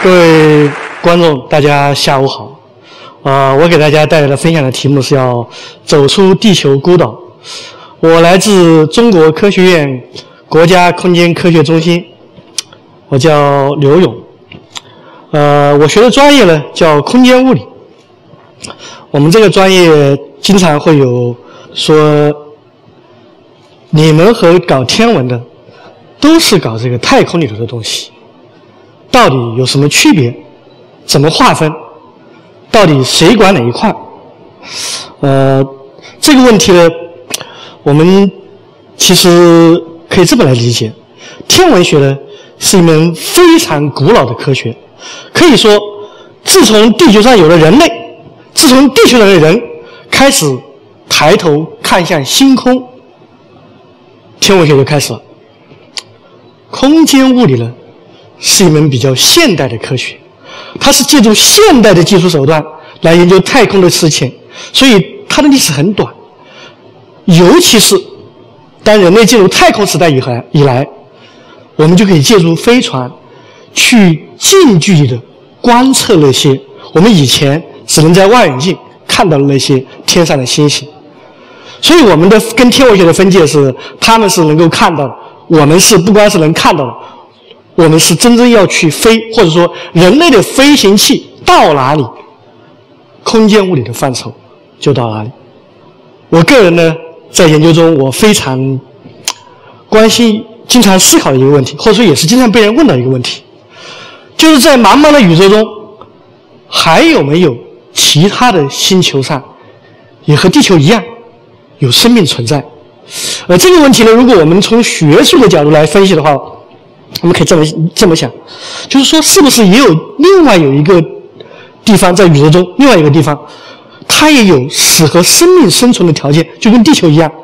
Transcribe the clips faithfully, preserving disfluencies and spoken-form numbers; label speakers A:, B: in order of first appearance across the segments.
A: 各位观众，大家下午好。呃，我给大家带来的分享的题目是要走出地球孤岛。我来自中国科学院国家空间科学中心，我叫刘勇。呃，我学的专业呢叫空间物理。我们这个专业经常会有说，你们和搞天文的都是搞这个太空里头的东西，到底有什么区别？怎么划分？到底谁管哪一块？呃，这个问题呢，我们其实可以这么来理解：天文学呢是一门非常古老的科学，可以说，自从地球上有了人类，自从地球上的人开始抬头看向星空，天文学就开始了。空间物理呢，是一门比较现代的科学，它是借助现代的技术手段来研究太空的事情，所以它的历史很短。尤其是当人类进入太空时代以来，以来，我们就可以借助飞船去近距离的观测那些我们以前只能在望远镜看到的那些天上的星星。所以我们的跟天文学的分界是，他们是能够看到的，我们是不光是能看到的，我们是真正要去飞，或者说人类的飞行器到哪里，空间物理的范畴就到哪里。我个人呢，在研究中我非常关心、经常思考的一个问题，或者说也是经常被人问到一个问题，就是在茫茫的宇宙中，还有没有其他的星球上也和地球一样有生命存在？呃，这个问题呢，如果我们从学术的角度来分析的话，我们可以这么这么想，就是说，是不是也有另外有一个地方在宇宙中，另外一个地方，它也有适合生命生存的条件，就跟地球一样。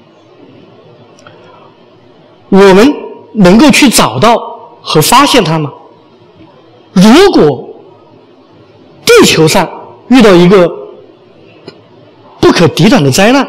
A: 我们能够去找到和发现它吗？如果地球上遇到一个不可抵挡的灾难，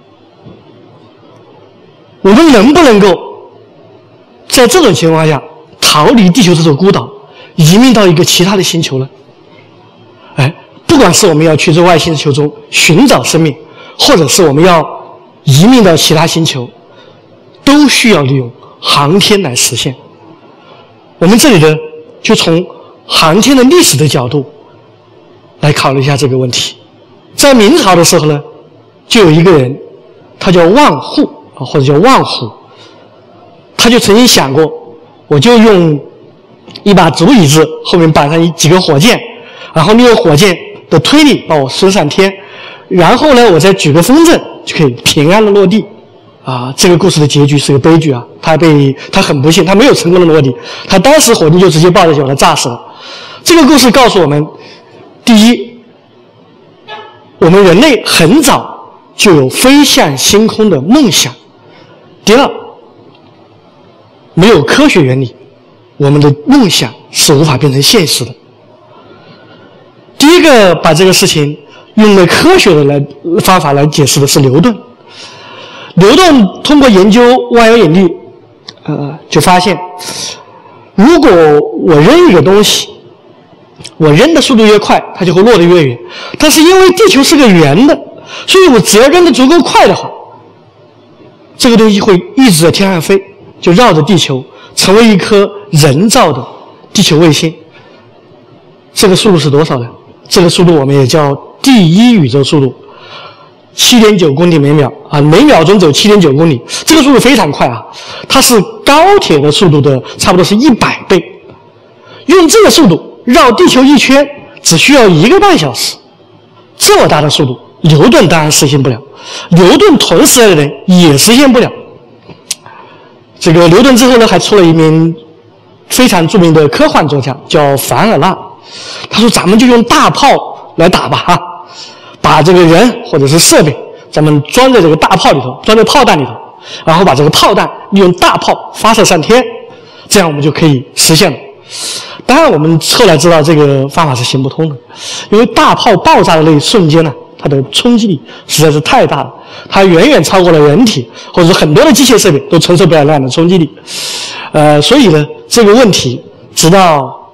A: 我们能不能够在这种情况下逃离地球这座孤岛，移民到一个其他的星球呢？哎，不管是我们要去这外星球中寻找生命，或者是我们要移民到其他星球，都需要利用航天来实现。我们这里呢，就从航天的历史的角度来考虑一下这个问题。在明朝的时候呢，就有一个人，他叫万户啊，或者叫万虎，他就曾经想过，我就用一把竹椅子后面绑上几个火箭，然后利用火箭的推力把我升上天，然后呢，我再举个风筝就可以平安的落地。啊，这个故事的结局是个悲剧啊！他被他很不幸，他没有成功的落地，他当时火箭就直接抱着就把他炸死了。这个故事告诉我们，第一，我们人类很早就有飞向星空的梦想；第二，没有科学原理，我们的梦想是无法变成现实的。第一个把这个事情用了科学的来方法来解释的是牛顿。牛顿通过研究万有引力，呃，就发现，如果我扔一个东西，我扔的速度越快，它就会落得越远。但是因为地球是个圆的，所以我只要扔得足够快的话，这个东西会一直在天上飞，就绕着地球，成为一颗人造的地球卫星。这个速度是多少呢？这个速度我们也叫第一宇宙速度。七点九公里每秒啊，每秒钟走七点九公里，这个速度非常快啊！它是高铁的速度的差不多是一百倍。用这个速度绕地球一圈只需要一个半小时，这么大的速度，牛顿当然实现不了，牛顿同时代的人也实现不了。这个牛顿之后呢，还出了一名非常著名的科幻作家，叫凡尔纳。他说：“咱们就用大炮来打吧，哈。”把这个人或者是设备，咱们装在这个大炮里头，装在炮弹里头，然后把这个炮弹利用大炮发射上天，这样我们就可以实现了。当然，我们后来知道这个方法是行不通的，因为大炮爆炸的那一瞬间呢，它的冲击力实在是太大了，它远远超过了人体，或者说很多的机械设备都承受不了那样的冲击力。呃，所以呢，这个问题直到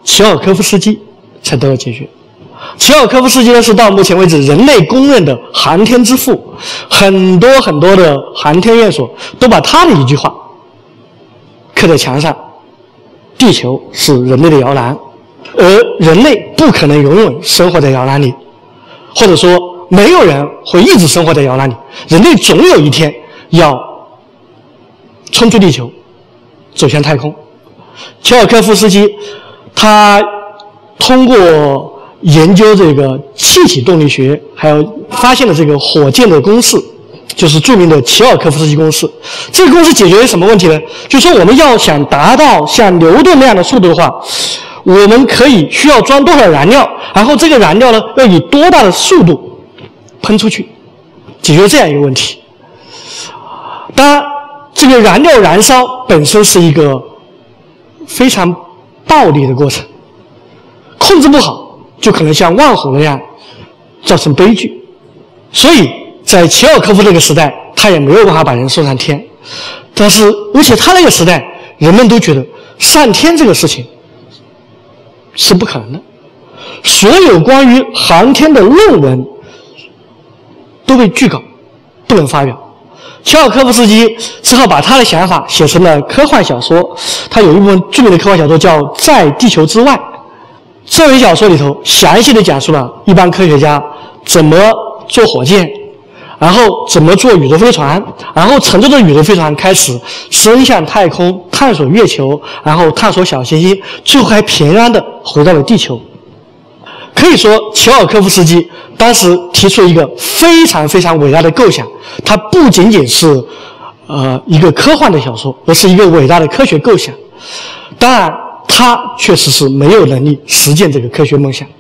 A: 齐奥科夫斯基才得到解决。齐奥科夫斯基呢是到目前为止人类公认的航天之父，很多很多的航天院所都把他的一句话刻在墙上：地球是人类的摇篮，而人类不可能永远生活在摇篮里，或者说没有人会一直生活在摇篮里，人类总有一天要冲出地球，走向太空。齐奥科夫斯基他通过研究这个气体动力学，还有发现了这个火箭的公式，就是著名的齐奥科夫斯基公式。这个公式解决了什么问题呢？就是说我们要想达到像牛顿那样的速度的话，我们可以需要装多少燃料，然后这个燃料呢要以多大的速度喷出去，解决这样一个问题。当然，这个燃料燃烧本身是一个非常暴力的过程，控制不好就可能像万火那样造成悲剧。所以在齐奥科夫这个时代，他也没有办法把人送上天。但是而且他那个时代人们都觉得上天这个事情是不可能的，所有关于航天的论文都被拒稿，不能发表。齐奥科夫斯基只好把他的想法写成了科幻小说，他有一部分著名的科幻小说叫《在地球之外》。这本小说里头详细的讲述了一般科学家怎么做火箭，然后怎么做宇宙飞船，然后乘坐着宇宙飞船开始升向太空，探索月球，然后探索小行星，最后还平安的回到了地球。可以说齐奥科夫斯基当时提出了一个非常非常伟大的构想，它不仅仅是呃一个科幻的小说，而是一个伟大的科学构想。当然他确实是没有能力实现这个科学梦想。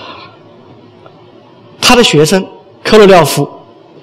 A: 他的学生科洛廖夫，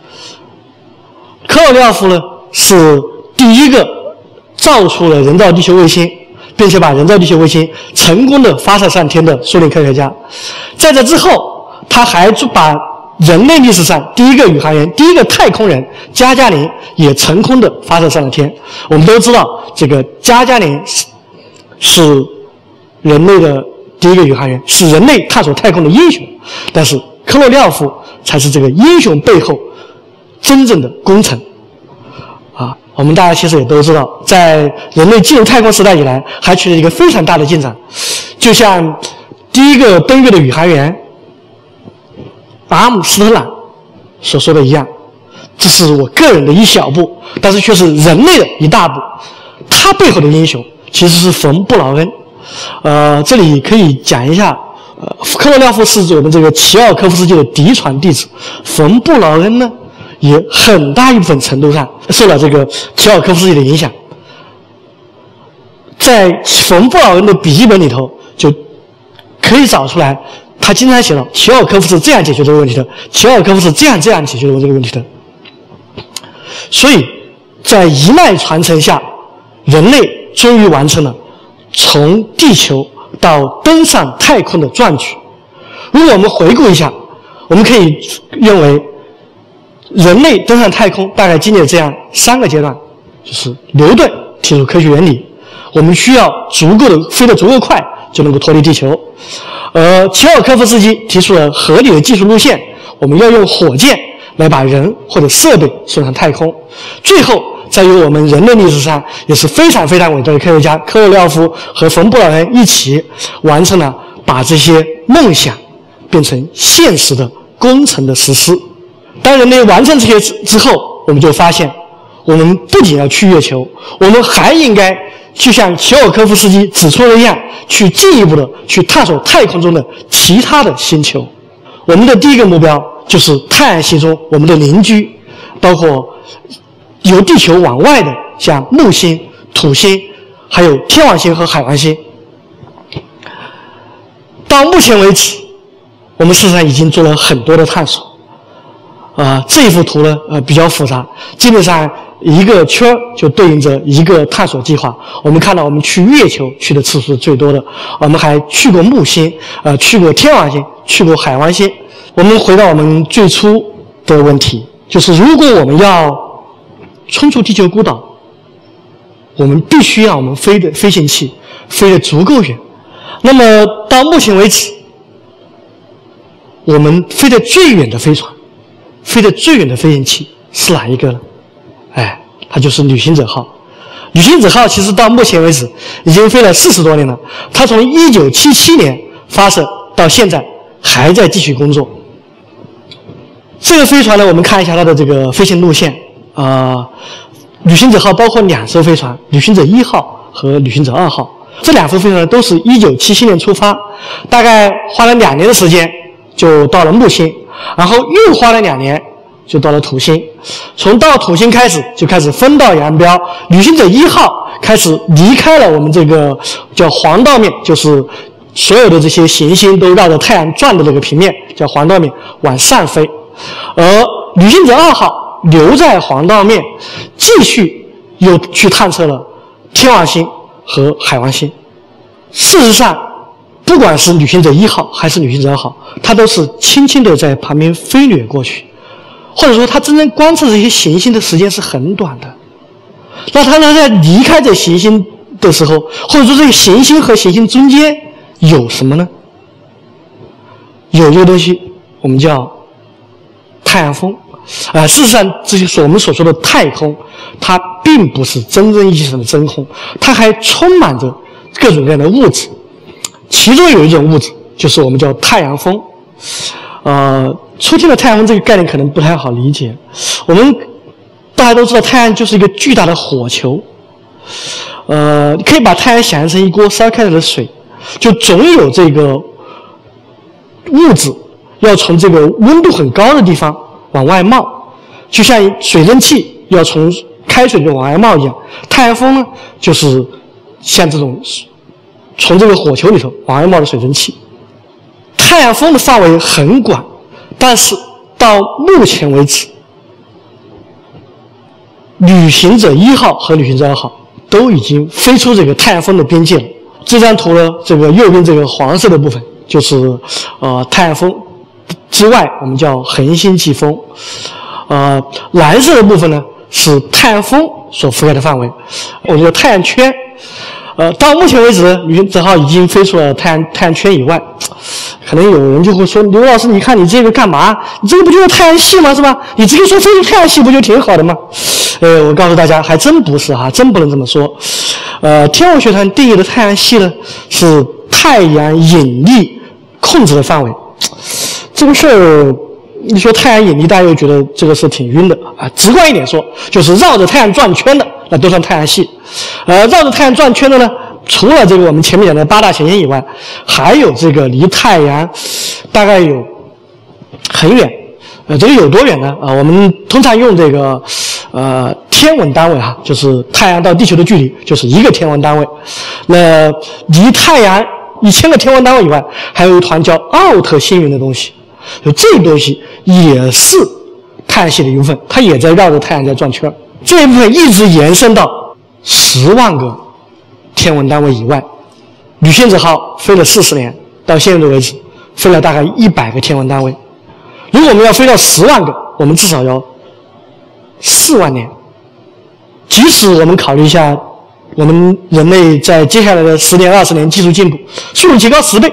A: 科洛廖夫呢是第一个造出了人造地球卫星，并且把人造地球卫星成功的发射上天的苏联科学家。在这之后，他还把人类历史上第一个宇航员、第一个太空人加加林也成功的发射上了天。我们都知道，这个加加林是是人类的第一个宇航员，是人类探索太空的英雄。但是科洛廖夫才是这个英雄背后真正的功臣啊！我们大家其实也都知道，在人类进入太空时代以来，还取得一个非常大的进展。就像第一个登月的宇航员阿姆斯特朗所说的一样，这是我个人的一小步，但是却是人类的一大步。他背后的英雄其实是冯·布劳恩。呃，这里可以讲一下，呃，科洛廖夫是我们这个齐奥科夫斯基的嫡传弟子，冯·布劳恩呢，也很大一部分程度上受了这个齐奥科夫斯基的影响。在冯·布劳恩的笔记本里头，就可以找出来，他经常写到齐奥科夫是这样解决这个问题的，齐奥科夫是这样这样解决这个问题的。所以在一脉传承下，人类终于完成了从地球到登上太空的壮举。如果我们回顾一下，我们可以认为人类登上太空大概经历了这样三个阶段，就是牛顿提出科学原理，我们需要足够的飞得足够快就能够脱离地球。而齐奥科夫斯基提出了合理的技术路线，我们要用火箭来把人或者设备送上太空。最后再由我们人类历史上也是非常非常伟大的科学家科洛廖夫和冯·布劳恩一起完成了把这些梦想变成现实的工程的实施。当人类完成这些之后，我们就发现我们不仅要去月球，我们还应该就像齐奥科夫斯基指出的一样，去进一步的去探索太空中的其他的星球。我们的第一个目标就是太阳系中我们的邻居，包括由地球往外的像木星、土星，还有天王星和海王星。到目前为止，我们事实上已经做了很多的探索。啊、呃，这一幅图呢，呃，比较复杂，基本上一个圈就对应着一个探索计划。我们看到，我们去月球去的次数是最多的，我们还去过木星，呃，去过天王星，去过海王星。我们回到我们最初的问题，就是如果我们要冲出地球孤岛，我们必须让我们飞的飞行器飞得足够远， 那么到目前为止，我们飞得最远的飞船，飞得最远的飞行器是哪一个呢？哎，它就是旅行者号。旅行者号其实到目前为止已经飞了四十多年了，它从一九七七年发射到现在还在继续工作。这个飞船呢，我们看一下它的这个飞行路线啊、呃。旅行者号包括两艘飞船，旅行者一号和旅行者二号。这两艘飞船都是一九七七年出发，大概花了两年的时间就到了木星，然后又花了两年就到了土星。从到土星开始就开始分道扬镳，旅行者一号开始离开了我们这个叫黄道面，就是所有的这些行星都绕着太阳转的这个平面，叫黄道面，往上飞。而旅行者二号留在黄道面，继续又去探测了天王星和海王星。事实上，不管是旅行者一号还是旅行者二号，它都是轻轻地在旁边飞掠过去，或者说它真正观测这些行星的时间是很短的。那它呢，在离开这行星的时候，或者说这个行星和行星中间有什么呢？有一个东西我们叫太阳风。啊、呃，事实上，这些我们所说的太空，它并不是真正意义上的真空，它还充满着各种各样的物质。其中有一种物质，就是我们叫太阳风。呃，初听的太阳风这个概念可能不太好理解。我们大家都知道，太阳就是一个巨大的火球。呃，可以把太阳想象成一锅烧开了的水，就总有这个物质要从这个温度很高的地方往外冒，就像水蒸气要从开水里往外冒一样。太阳风呢，就是像这种从这个火球里头往外冒的水蒸气。太阳风的范围很广，但是到目前为止，旅行者一号和旅行者二号都已经飞出这个太阳风的边界了。这张图呢，这个右边这个黄色的部分就是呃太阳风之外，我们叫恒星际风。呃，蓝色的部分呢是太阳风所覆盖的范围，我们叫太阳圈。呃，到目前为止，旅行者号已经飞出了太阳太阳圈以外。可能有人就会说，刘老师，你看你这个干嘛？你这个不就是太阳系吗？是吧？你直接说飞出太阳系不就挺好的吗？呃，我告诉大家，还真不是哈，真不能这么说。呃，天文学上定义的太阳系呢，是太阳引力控制的范围。这个事儿，你说太阳引力，大家又觉得这个是挺晕的啊。直观一点说，就是绕着太阳转圈的，那都算太阳系。呃，绕着太阳转圈的呢，除了这个我们前面讲的八大行星以外，还有这个离太阳大概有很远。呃，这个有多远呢？啊、呃，我们通常用这个呃天文单位哈，就是太阳到地球的距离，就是一个天文单位。那离太阳一千个天文单位以外，还有一团叫奥特星云的东西。就这个东西也是太阳系的一部分，它也在绕着太阳在转圈。这一部分一直延伸到十万个天文单位以外。旅行者号飞了四十年，到现在为止飞了大概一百个天文单位。如果我们要飞到十万个，我们至少要四万年。即使我们考虑一下，我们人类在接下来的十年、二十年技术进步，速度提高十倍，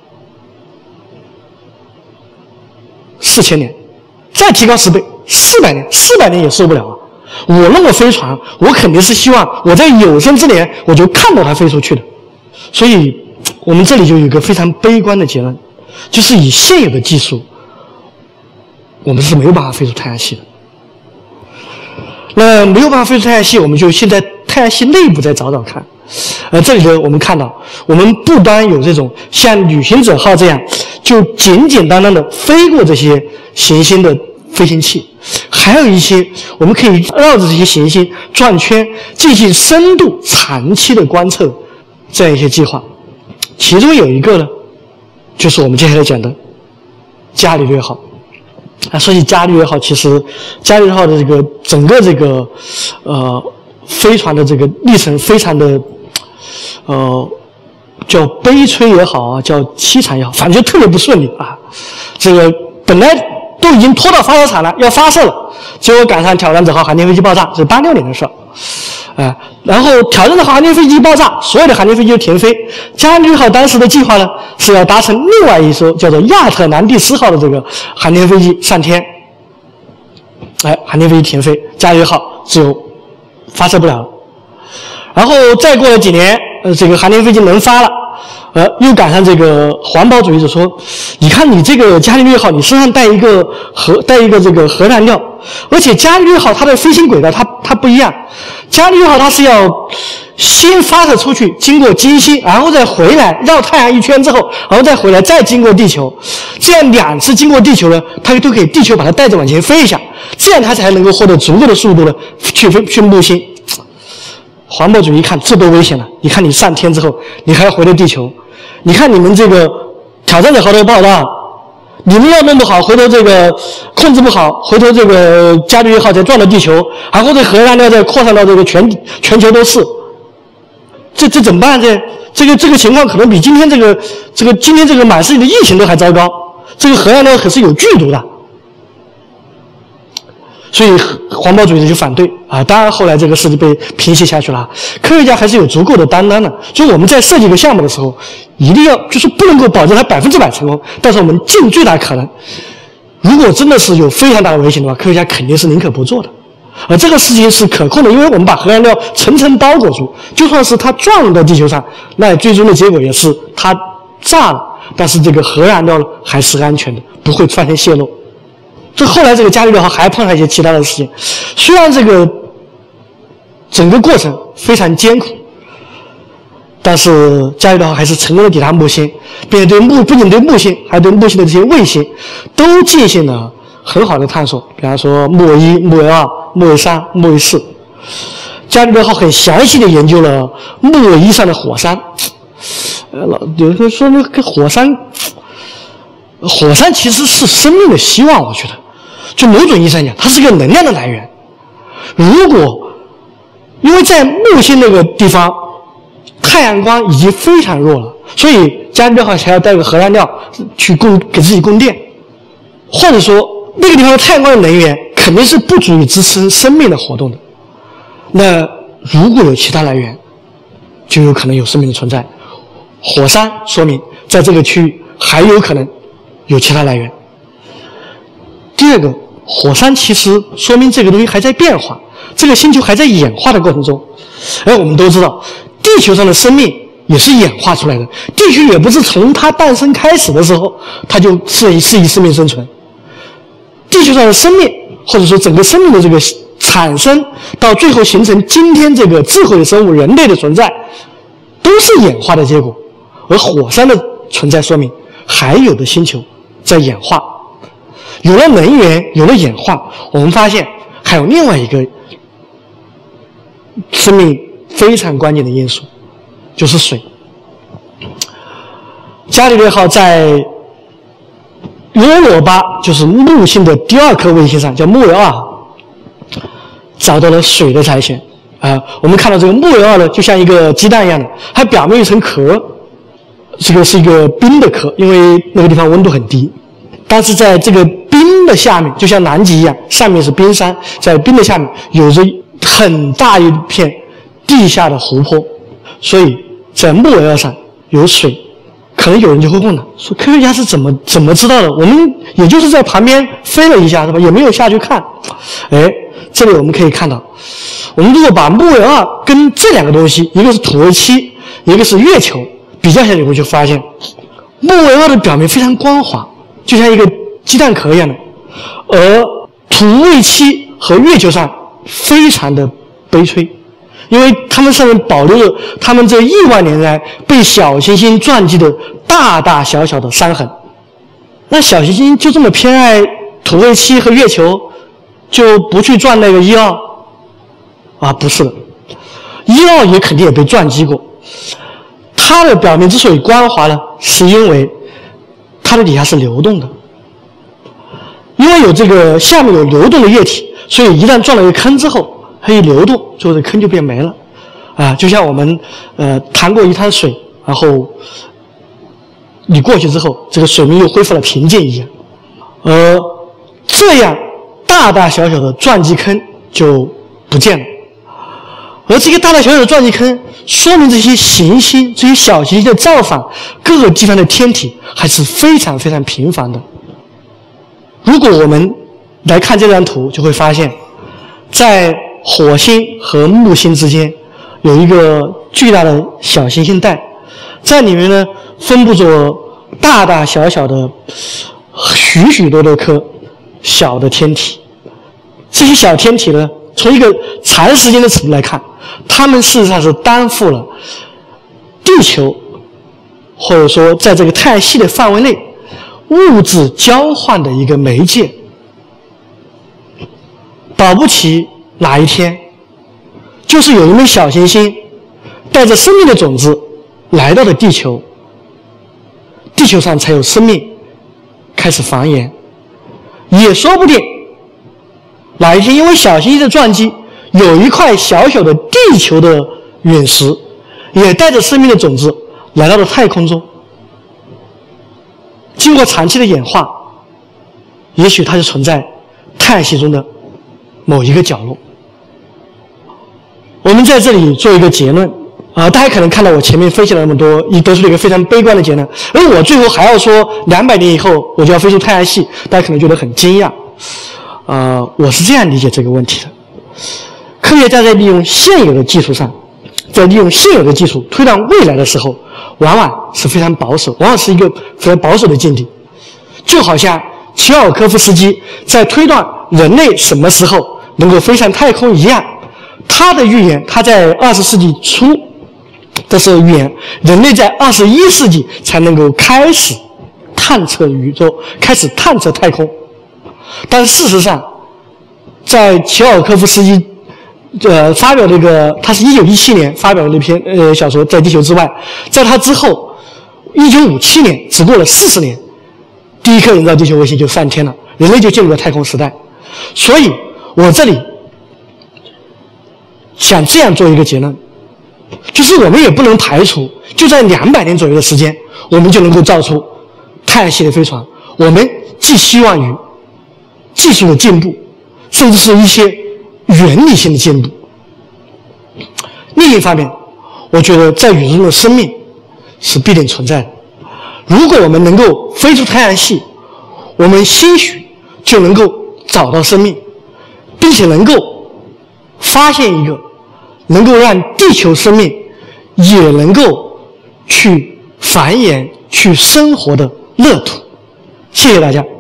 A: 四千年，再提高十倍，四百年，四百年也受不了啊！我那么飞船，我肯定是希望我在有生之年我就看到它飞出去的。所以，我们这里就有一个非常悲观的结论，就是以现有的技术，我们是没有办法飞出太阳系的。那没有办法飞出太阳系，我们就先在太阳系内部再找找看。呃，这里呢，我们看到，我们不单有这种像旅行者号这样，就简简单单的飞过这些行星的飞行器，还有一些我们可以绕着这些行星转圈，进行深度、长期的观测，这样一些计划。其中有一个呢，就是我们接下来讲的伽利略号。啊，说起伽利略号，其实伽利略号的这个整个这个呃飞船的这个历程非常的呃叫悲催也好啊，叫凄惨也好，反正就特别不顺利啊。这个本来都已经拖到发射场了，要发射了，结果赶上挑战者号航天飞机爆炸，是八六年的事儿。 啊，然后挑战的航天飞机爆炸，所有的航天飞机就停飞。加利略号当时的计划呢，是要搭乘另外一艘叫做亚特兰蒂斯号的这个航天飞机上天。哎，航天飞机停飞，加利略号就发射不了了。然后再过了几年，呃，这个航天飞机能发了。呃，又赶上这个环保主义者说，你看你这个伽利略号，你身上带一个核，带一个这个核燃料，而且伽利略号它的飞行轨道它它不一样，伽利略号它是要先发射出去，经过金星，然后再回来绕太阳一圈之后，然后再回来，再经过地球，这样两次经过地球呢，它都可以地球把它带着往前飞一下，这样它才能够获得足够的速度呢，去飞去木星。环保主义一看这多危险了！你看你上天之后，你还要回到地球，你看你们这个挑战者号的报道，你们要弄不好，回头这个控制不好，回头这个伽利略号再撞到地球，然后这核燃料再扩散到这个全全球都是，这这怎么办？这这个这个情况可能比今天这个这个今天这个满世界的疫情都还糟糕。这个核燃料可是有剧毒的。所以环保主义者就反对啊，当然后来这个事就被平息下去了。科学家还是有足够的担当的，所以我们在设计一个项目的时候，一定要就是不能够保证它百分之百成功，但是我们尽最大可能。如果真的是有非常大的危险的话，科学家肯定是宁可不做的。而这个事情是可控的，因为我们把核燃料层层包裹住，就算是它撞到地球上，那最终的结果也是它炸了，但是这个核燃料还是安全的，不会发生泄漏。这后来这个伽利略号还碰上一些其他的事情，虽然这个整个过程非常艰苦，但是伽利略号还是成功的抵达木星，并且对木不仅对木星，还对木星的这些卫星都进行了很好的探索。比方说木卫一、木卫二、木卫三、木卫四，伽利略号很详细的研究了木卫一上的火山。呃，老有人说那个火山，火山其实是生命的希望，我觉得。就某种意义上讲，它是一个能量的来源。如果因为在木星那个地方，太阳光已经非常弱了，所以伽利略号才要带个核燃料去供给自己供电，或者说那个地方的太阳光的能源肯定是不足以支撑生命的活动的。那如果有其他来源，就有可能有生命的存在。火山说明在这个区域还有可能有其他来源。第二个，火山其实说明这个东西还在变化，这个星球还在演化的过程中。而我们都知道，地球上的生命也是演化出来的，地球也不是从它诞生开始的时候，它就是是以生命生存。地球上的生命，或者说整个生命的这个产生，到最后形成今天这个智慧的生物人类的存在，都是演化的结果。而火山的存在说明还有的星球在演化。有了能源，有了演化，我们发现还有另外一个生命非常关键的因素，就是水。伽利略号在罗罗巴，就是木星的第二颗卫星上，叫木卫二号，找到了水的苔藓。啊、呃，我们看到这个木卫二呢，就像一个鸡蛋一样的，它表面有一层壳，这个是一个冰的壳，因为那个地方温度很低。但是在这个冰的下面，就像南极一样，上面是冰山，在冰的下面有着很大一片地下的湖泊，所以在木卫二上有水。可能有人就会问了，说科学家是怎么怎么知道的？我们也就是在旁边飞了一下，是吧？也没有下去看。哎，这里我们可以看到，我们如果把木卫二跟这两个东西，一个是土卫七，一个是月球，比较下去，我就发现木卫二的表面非常光滑，就像一个鸡蛋壳一样的，而土卫七和月球上非常的悲催，因为它们上面保留了它们这亿万年来被小行星撞击的大大小小的伤痕。那小行星就这么偏爱土卫七和月球，就不去撞那个一号？啊，不是的，一号也肯定也被撞击过。它的表面之所以光滑呢，是因为它的底下是流动的。因为有这个下面有流动的液体，所以一旦撞了一个坑之后，它一流动，最后这坑就变没了。啊，就像我们呃弹过一滩水，然后你过去之后，这个水面又恢复了平静一样。而这样大大小小的撞击坑就不见了。 而这些大大小小的撞击坑，说明这些行星、这些小行星的造访各个地方的天体还是非常非常频繁的。如果我们来看这张图，就会发现，在火星和木星之间有一个巨大的小行星带，在里面呢分布着大大小小的许许多多颗小的天体。这些小天体呢，从一个长时间的尺度来看，它们事实上是担负了地球或者说在这个太阳系的范围内物质交换的一个媒介。保不齐哪一天，就是有一枚小行星带着生命的种子来到了地球，地球上才有生命开始繁衍。也说不定哪一天因为小行星的撞击，有一块小小的地球的陨石也带着生命的种子来到了太空中，经过长期的演化，也许它就存在太阳系中的某一个角落。我们在这里做一个结论啊、呃，大家可能看到我前面分析了那么多，也得出了一个非常悲观的结论，而我最后还要说两百年以后我就要飞出太阳系，大家可能觉得很惊讶。呃，我是这样理解这个问题的：科学家在利用现有的技术上，在利用现有的技术推断未来的时候，往往是非常保守，往往是一个非常保守的境地。就好像齐奥尔科夫斯基在推断人类什么时候能够飞上太空一样，他的预言，他在二十世纪初的时候预言，人类在二十一世纪才能够开始探测宇宙，开始探测太空。但事实上，在齐奥尔科夫斯基呃发表了一个，他是一九一七年发表了那篇呃小说《在地球之外》，在他之后，一九五七年，只过了四十年，第一颗人造地球卫星就上天了，人类就进入了太空时代。所以我这里想这样做一个结论，就是我们也不能排除，就在两百年左右的时间，我们就能够造出太阳系的飞船。我们寄希望于技术的进步，甚至是一些原理性的进步。另一方面，我觉得在宇宙中的生命是必定存在的。如果我们能够飞出太阳系，我们兴许就能够找到生命，并且能够发现一个能够让地球生命也能够去繁衍、去生活的乐土。谢谢大家。